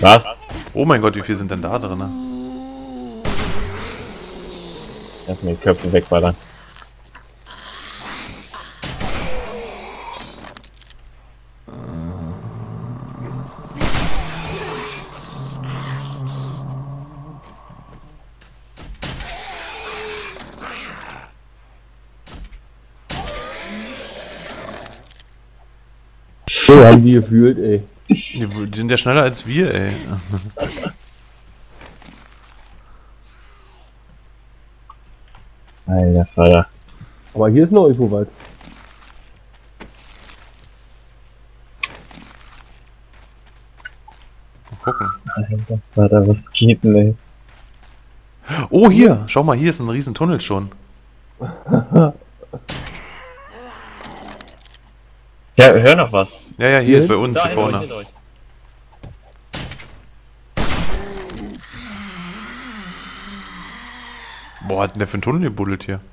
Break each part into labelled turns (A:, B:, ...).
A: Was?
B: Oh mein Gott, wie viel sind denn da drin?
A: Lass mir die Köpfe wegballern.
C: So haben die gefühlt, ey.
B: Die sind ja schneller als wir, ey.
A: Alter Vater.
C: Aber hier ist noch irgendwo was.
B: Mal gucken.
A: Alter Vater, was geht denn, ey?
B: Oh, hier! Schau mal, hier ist ein riesen Tunnel schon.
A: Ja, hör noch was.
B: Ja, ja, hier
C: Hier?
B: ist bei uns,
A: Da,
B: hier
A: hinter euch,
B: vorne.
A: hinter euch.
B: Boah, hat denn der für einen Tunnel gebuddelt hier?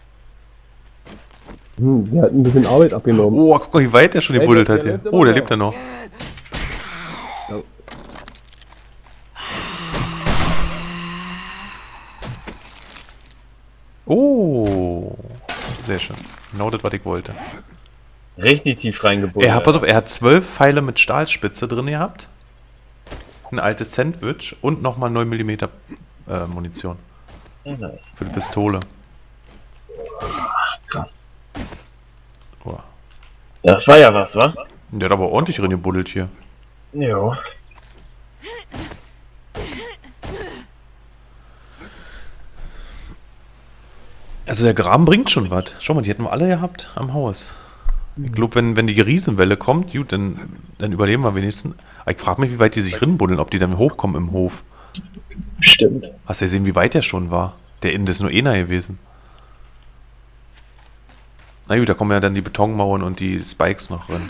C: Der hat ein bisschen Arbeit abgenommen.
B: Oh, guck mal, wie weit der schon gebuddelt
C: der
B: hat hier.
C: lebt immer
B: Oh, der
C: noch.
B: lebt ja noch.
C: Ja.
B: Oh, sehr schön. Genau das, was ich wollte.
A: Richtig tief reingebuddelt.
B: Pass auf, er hat 12 Pfeile mit Stahlspitze drin gehabt. Ein altes Sandwich und nochmal 9 mm Munition.
A: Ja, nice.
B: Für die Pistole.
A: Krass.
B: Oh.
A: Das war ja was, wa?
B: Der hat aber ordentlich drin gebuddelt hier.
A: Jo.
B: Also der Graben bringt schon was. Schau mal, die hätten wir alle gehabt am Haus. Ich glaube, wenn die Riesenwelle kommt, gut, dann überleben wir wenigstens. Aber ich frage mich, wie weit die sich rinbuddeln, ob die dann hochkommen im Hof.
A: Stimmt.
B: Hast du gesehen, wie weit der schon war? Der Innen ist nur einer gewesen. Na gut, da kommen ja dann die Betonmauern und die Spikes noch drin.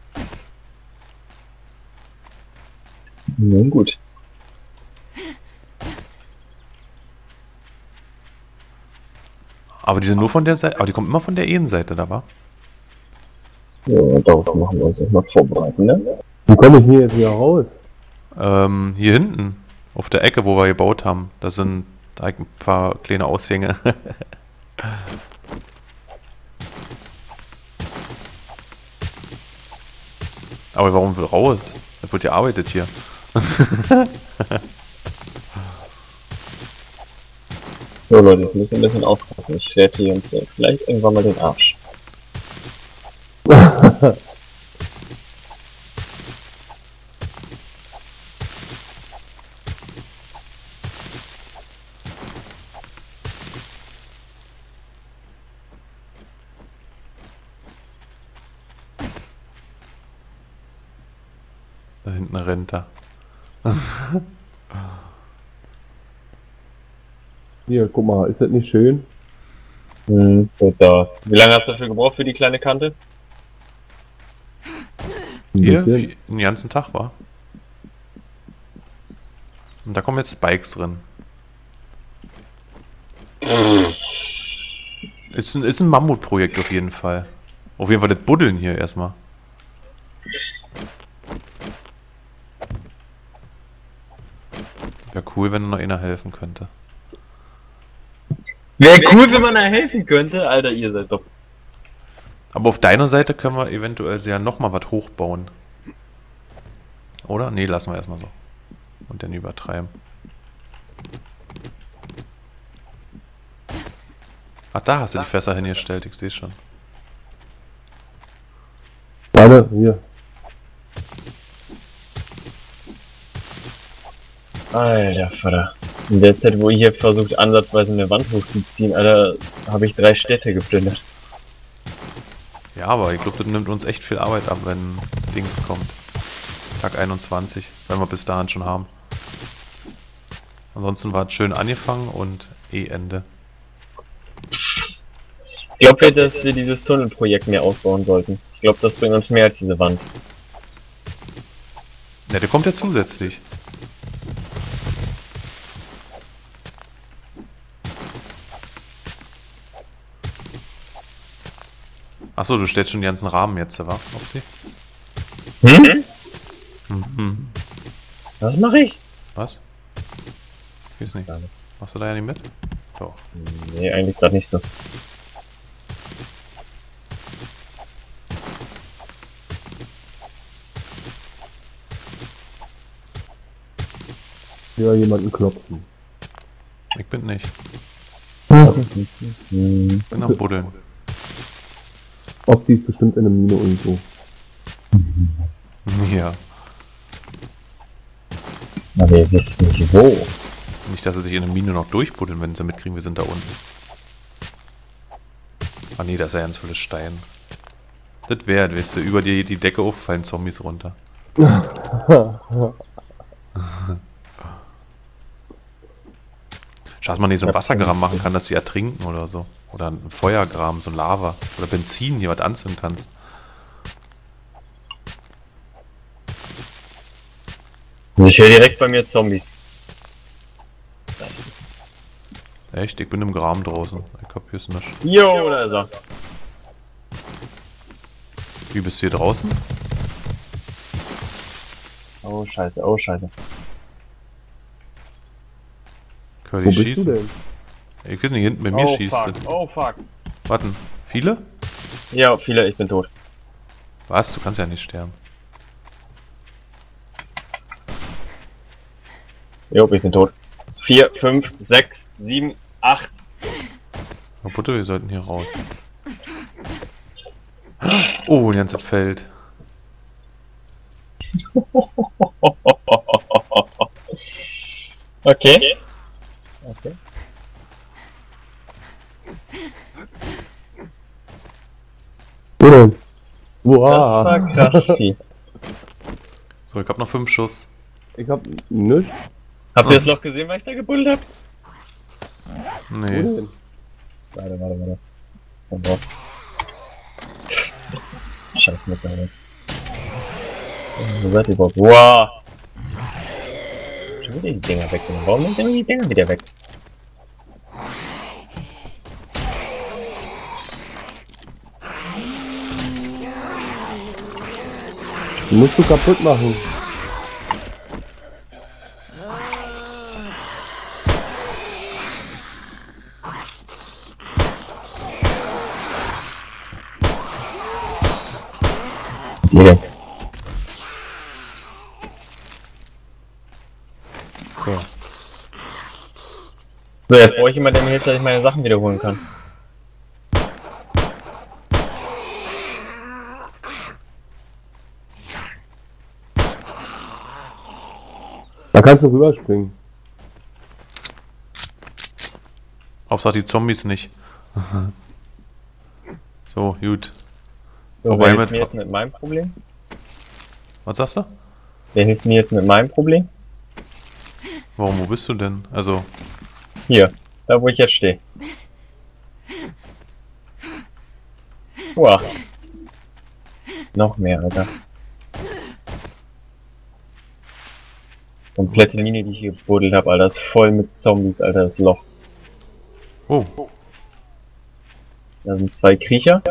A: Nun gut.
B: Aber die sind nur von der Seite, aber die kommen immer von der Innenseite, da war.
A: Ja, darauf machen wir uns mal vorbereiten, ne?
C: Wie komme ich hier jetzt wieder raus?
B: Hier hinten, auf der Ecke, wo wir gebaut haben, da sind ein paar kleine Aushänge. Aber warum will raus? Da wird ja arbeitet hier.
A: So Leute, jetzt müssen wir ein bisschen aufpassen. Ich werde hier uns vielleicht irgendwann mal den Arsch.
B: Da hinten rennt er.
C: Hier, guck mal, ist das nicht schön?
A: Gut, da. Wie lange hast du dafür gebraucht für die kleine Kante?
C: Ein
B: Hier,
C: bisschen.
B: den ganzen Tag war. Und da kommen jetzt Spikes drin. Ist ein Mammutprojekt auf jeden Fall. Auf jeden Fall das Buddeln hier erstmal. Wäre cool, wenn noch einer helfen könnte.
A: Wäre cool, wenn man da helfen könnte. Alter, ihr seid doch...
B: Aber auf deiner Seite können wir eventuell ja nochmal was hochbauen. Oder? Nee, lassen wir erstmal so. Und dann übertreiben. Ach, da hast du die Fässer hingestellt, ich sehe schon.
C: Warte, hier.
A: Alter Vater. In der Zeit, wo ich hier versucht, ansatzweise eine Wand hochzuziehen, Alter, habe ich 3 Städte geplündert.
B: Ja, aber ich glaube, das nimmt uns echt viel Arbeit ab, wenn Dings kommt. Tag 21, wenn wir bis dahin schon haben. Ansonsten war es schön angefangen und Ende.
A: Ich glaube, dass wir dieses Tunnelprojekt mehr ausbauen sollten. Ich glaube, das bringt uns mehr als diese Wand.
B: Ja, der kommt ja zusätzlich. Achso, du stellst schon den ganzen Rahmen jetzt, wa? Upsi.
A: Hm?
B: Mhm.
A: Was mache ich?
B: Was? Ich weiß nicht.
A: Gar nichts.
B: Machst du da ja nicht mit? Doch.
A: Nee, eigentlich gerade nicht so.
C: Ja, jemanden klopfen.
B: Ich bin nicht.
A: Hm.
B: Ich bin am Buddeln.
C: Ob sie ist bestimmt in einer Mine irgendwo.
B: Ja.
A: Aber ihr wisst nicht wo.
B: Nicht, dass sie sich in der Mine noch durchbuddeln, wenn sie mitkriegen, wir sind da unten. Ah nee, da ist ja ganz vieles Stein. Das wäre, weißt du, über die Decke auf fallen Zombies runter. Schade, dass man nicht so ein Wassergraben machen kann, dass sie ertrinken oder so. Oder ein Feuergraben, so ein Lava. Oder Benzin, hier was anzünden kannst.
A: Ich höre direkt bei mir Zombies.
B: Echt? Ich bin im Graben draußen. Ich hab hier nicht.
A: Jo, da ist er.
B: Wie bist du hier draußen?
A: Oh scheiße, oh scheiße.
B: Können
C: Wo
B: die
C: bist du
B: schießen?
C: denn?
B: Ich weiß nicht, hinten bei mir
A: Oh
B: schießt
A: fuck,
B: es.
A: oh fuck.
B: Warten, viele?
A: Ja, viele, ich bin tot.
B: Was? Du kannst ja nicht sterben.
A: Jo, ich bin tot. 4, 5, 6, 7, 8.
B: Oh bitte, wir sollten hier raus. Oh, ein ganzes Feld.
A: Okay. Okay.
C: Wo denn?
A: Das
C: Wow.
A: war krass viel.
B: So, ich hab noch 5 Schuss.
C: Ich hab nichts.
A: Habt ihr das Loch gesehen, was ich da gebuddelt hab?
C: Wo
B: Nee.
C: denn?
A: Warte. Komm raus. Scheiß mit da. Wo seid ihr überhaupt? Wow! Schon wieder die Dinger weggenommen. Warum nimmt ihr nur die Dinger wieder weg?
C: Die musst du kaputt machen.
A: Nee.
B: So.
A: So, jetzt brauche ich jemanden, der mir hilft, dass ich meine Sachen wiederholen kann.
C: Da kannst du rüberspringen.
B: Hauptsache die Zombies nicht. So, gut.
A: So,
B: Wobei
A: wer hilft
B: mit-
A: mir jetzt mit meinem Problem?
B: Was sagst du?
A: Wer hilft mir jetzt mit meinem Problem?
B: Warum, wo bist du denn? Also,
A: Hier, da wo ich jetzt stehe. Wow. Noch mehr, Alter. Komplette Mine, die ich hier gebuddelt habe, Alter. Ist voll mit Zombies, Alter, das Loch.
B: oh,
A: Da sind 2 Kriecher.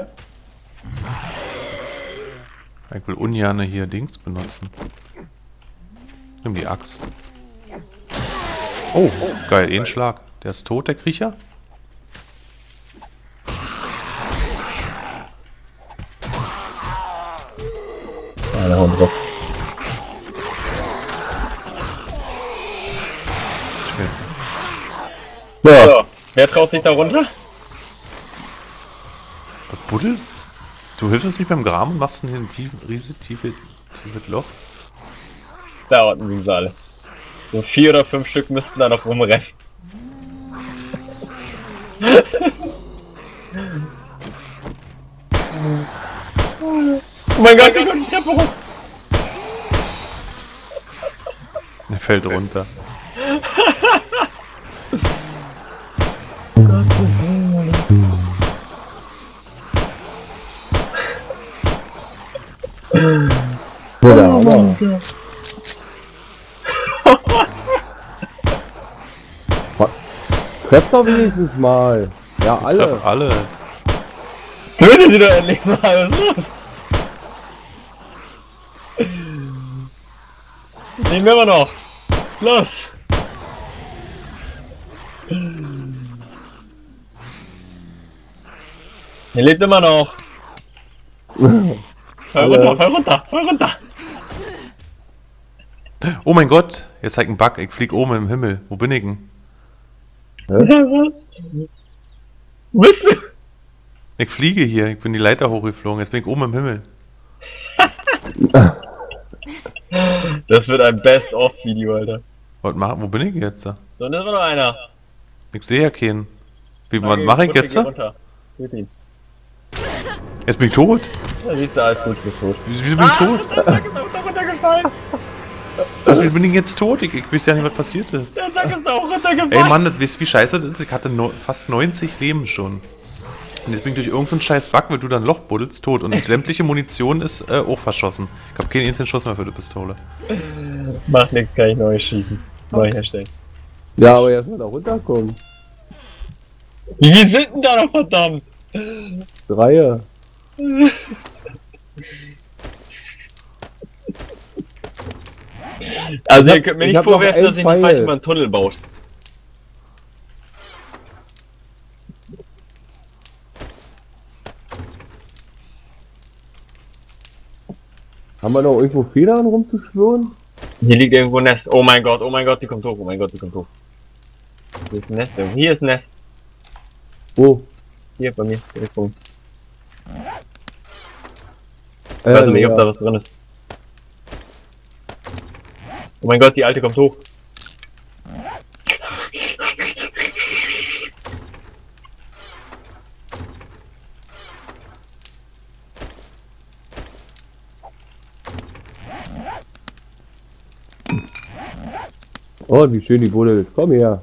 B: ich will ungerne hier Dings benutzen. Nimm die Axt. Oh, geil, ein Schlag. Der ist tot, der Kriecher?
A: Ja, da hauen drauf.
B: Scheiße.
A: So, wer traut sich da runter?
B: Was, Buddel? Du hilfst uns nicht beim Graben und machst hier ein tiefes Loch?
A: Da unten sind sie alle. So 4 oder 5 Stück müssten da noch rumrennen. Oh mein Gott, ich komm die Treppe hoch!
B: Er fällt runter.
C: Wo der Hammer? Trefft doch wenigstens mal. Ja, alle.
B: Alle.
A: Töte sie doch endlich mal, was ist los? Den will wir noch. Los. Er lebt immer noch. Fall runter, fall runter, fall runter.
B: Oh mein Gott, jetzt zeigt ein Bug, ich flieg oben im Himmel. Wo bin ich denn?
A: Wo bist du?
B: Ich fliege hier, ich bin die Leiter hochgeflogen, jetzt bin ich oben im Himmel.
A: Das wird ein Best-of-Video, Alter.
B: Was wo bin ich jetzt?
A: So, und da ist noch einer.
B: Ich sehe ja keinen. Wie, was
A: Okay,
B: mache ich
A: runter,
B: jetzt?
A: geh runter. Töt ihn.
B: Jetzt bin ich tot.
A: Ja, siehst du, alles gut, du bist tot.
B: Wieso bin ich tot?
A: Der Sack ist auch runtergefallen.
B: Wieso bin ich jetzt tot? Ich weiß ja nicht, was passiert ist.
A: Der Sack ist auch runtergefallen.
B: Ey Mann, das weißt du, wie scheiße das ist? Ich hatte fast 90 Leben schon. Und jetzt bin ich durch irgendeinen scheiß Bug, weil du dann ein Loch buddelst, tot. Und sämtliche Munition ist auch verschossen. Ich habe keinen einzigen Schuss mehr für die Pistole.
A: Macht nichts, kann ich neu schießen. Neu herstellen.
C: Ja, aber erst mal da runterkommen.
A: Wie viel sind denn da noch, verdammt?
C: Dreier.
A: Also
C: Ich hab-
A: ihr könnt mir
C: ich
A: nicht
C: hab noch
A: vorwerfen, dass
C: einen
A: ich nicht
C: Pfeil.
A: weiß, wie man einen Tunnel baut.
C: Haben wir noch irgendwo Federn rumzuschwören?
A: Hier liegt irgendwo ein Nest. Oh mein Gott, die kommt hoch, oh mein Gott, die kommt hoch. Hier ist ein Nest, hier ist ein Nest.
C: Wo?
A: Hier bei mir, direkt vor mir. Ich weiß nicht, ob da was drin ist. Oh mein Gott, die alte kommt hoch.
C: Oh, wie schön die Bude ist. Komm her.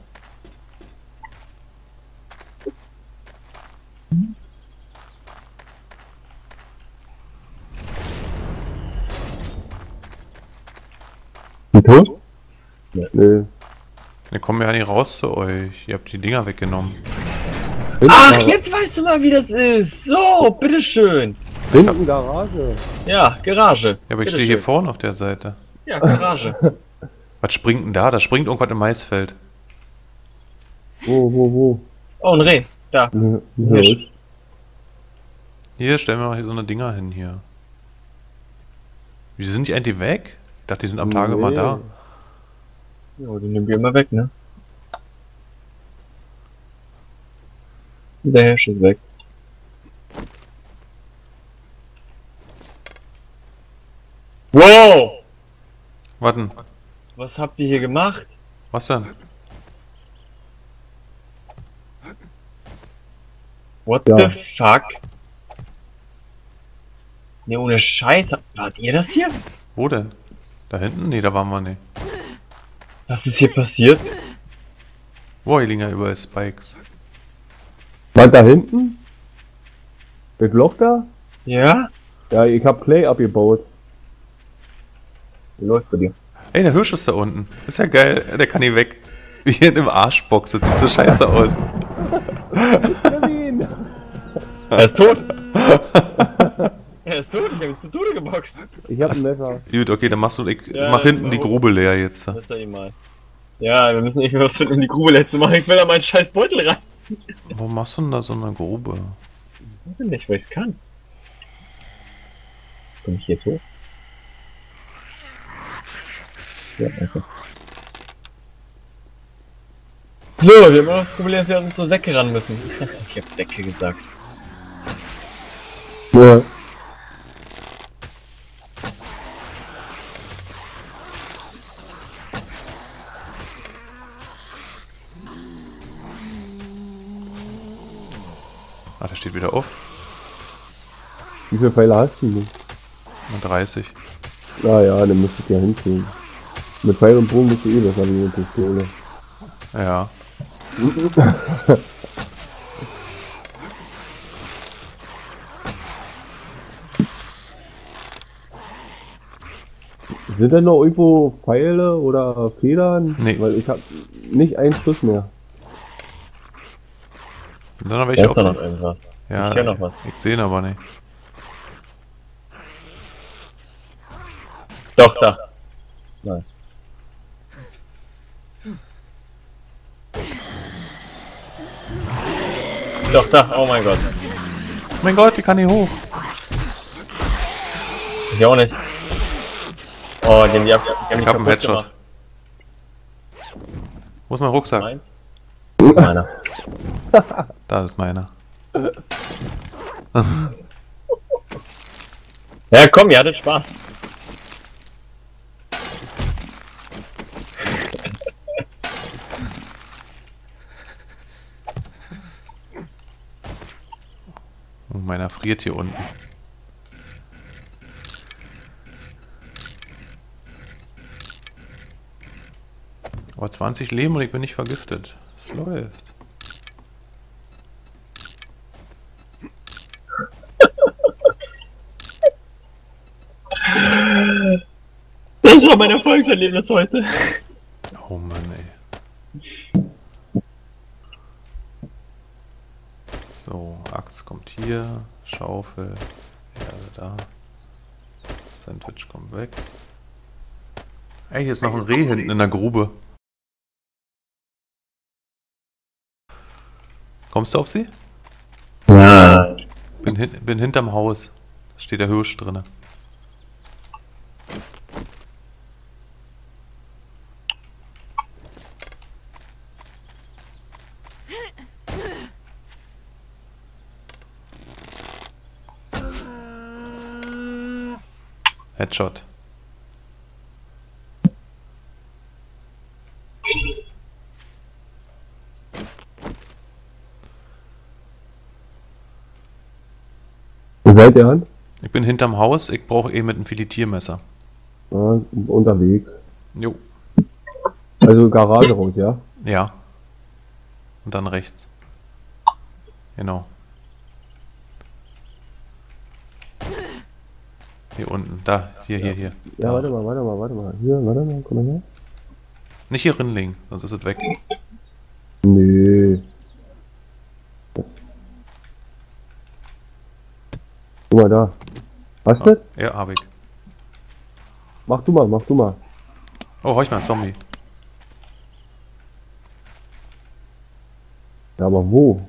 A: Tot?
C: Nö.
B: Wir kommen ja nicht raus zu euch. Ihr habt die Dinger weggenommen.
A: Ach, jetzt weißt du mal, wie das ist. So, bitteschön.
C: Hinten Garage.
A: Ja, Garage.
B: Ja, aber ich stehe
A: Bitteschön.
B: hier vorne auf der Seite.
A: Ja, Garage.
B: Was springt denn da? Da springt irgendwas im Maisfeld.
C: Wo?
A: Oh, ein Reh. Da.
C: Hirsch.
B: Hier, stellen wir mal hier so eine Dinger hin hier. Wie sind die eigentlich weg? Ich dachte, die sind am Tage mal da.
A: Ja, die nehmen wir immer weg, ne? Der Hirsch ist weg. Wow!
B: Warten,
A: Was habt ihr hier gemacht?
B: was denn?
A: What
C: Ja.
A: the fuck? Ne, ohne Scheiß. Wart ihr das hier?
B: Wo denn? Da hinten? Nee, da waren wir nicht.
A: Was ist hier passiert?
B: Boah, hier liegen ja überall Spikes.
C: Was da hinten? Das Loch da?
A: Ja?
C: Ja, ich hab Clay abgebaut.
A: Läuft bei dir.
B: Ey, der Hirsch ist da unten. Ist ja geil. Der kann hier weg. Wie hier in einem Arschbox. Das sieht so scheiße aus.
A: Er ist tot! Er ist tot, ich hab ihn zu Tode geboxt.
C: Ich hab ein Messer.
B: Gut, okay, dann machst du. Ich
A: Ja,
B: mach hinten die
A: warum?
B: Grube leer jetzt.
A: Lass ihn mal. Ja, wir müssen irgendwie was finden, um die Grube leer zu machen. Ich will da meinen scheiß Beutel rein.
B: Warum machst du denn da so eine Grube?
A: Weiß ich nicht, weil ich's kann. Komm ich jetzt hoch? Ja, einfach. So, wir haben immer das Problem, dass wir an unsere Säcke ran müssen. Ich hab Säcke gesagt.
C: Ja.
B: Ah, der steht wieder auf.
C: Wie viele Pfeile hast du denn?
B: Mal 30.
C: Ah ja, dann müsste ich ja hinkriegen. Mit Pfeil und Bogen bist du eh besser wie mit Pistole.
B: Ja.
C: Sind denn noch irgendwo Pfeile oder Federn?
B: Nee.
C: Weil ich hab nicht einen Schuss mehr.
B: Und dann habe
A: Da
B: ich
A: ist doch
B: auch.
A: noch irgendwas.
B: Ja,
A: Ich kenn noch was.
B: Ich sehe ihn aber nicht.
A: Doch, da. Doch, da, oh mein Gott.
B: Mein Gott, die kann nicht hoch.
A: Ich auch nicht. Oh, die haben
B: Ich
A: mich
B: hab einen
A: kaputt
B: Headshot.
A: gemacht.
B: Wo ist mein Rucksack?
A: Meins? Meiner.
B: Da ist meiner.
A: Ja, komm, ihr hattet Spaß.
B: Und meiner friert hier unten. Aber 20 Leben und ich bin nicht vergiftet. Es läuft.
A: Das war mein Erfolgserlebnis heute.
B: Oh Mann, ey. So, Axt kommt hier, Schaufel, Erde da. Sandwich kommt weg. Ey, hier ist noch ein Reh hinten in der Grube. Kommst du auf sie?
A: Ja.
B: Bin hinterm Haus. Da steht der Hirsch drinne. Headshot.
C: Wo seid ihr an?
B: Ich bin hinterm Haus, ich brauche eh mit einem Filetiermesser.
C: Ah, unterwegs.
B: Jo.
C: Also Garage raus, ja?
B: Ja. Und dann rechts. Genau. Hier unten. Da. Hier.
C: Ja,
B: Da.
C: warte mal. Hier, warte mal, komm mal her.
B: Nicht hier rinlegen, sonst ist es weg.
C: Nö. Guck mal da. Hast du?
B: Ja, hab ich.
C: Mach du mal.
B: Oh, hör ich mal, ein Zombie.
C: Ja, aber wo?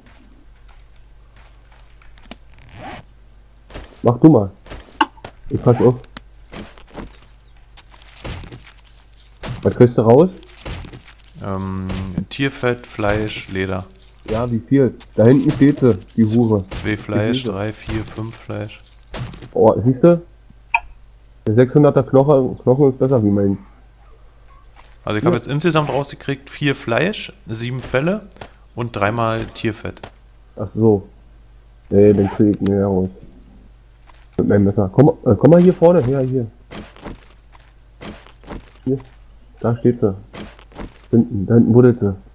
C: Mach du mal. Ich pass auf. Was kriegst du raus?
B: Tierfett, Fleisch, Leder.
C: Ja, wie viel? Da hinten steht sie, die Hure.
B: 2 Fleisch,
C: Gemüse.
B: 3, 4, 5 Fleisch.
C: Oh, siehst du? Der 600er Knochen ist besser wie mein.
B: Also ich habe jetzt insgesamt rausgekriegt 4 Fleisch, 7 Felle und 3-mal Tierfett.
C: Ach so. Nee, den krieg ich mehr raus. Mit meinem Messer. Komm mal hier vorne, her, hier. Hier. Da steht sie. Hinten, da hinten buddelt sie.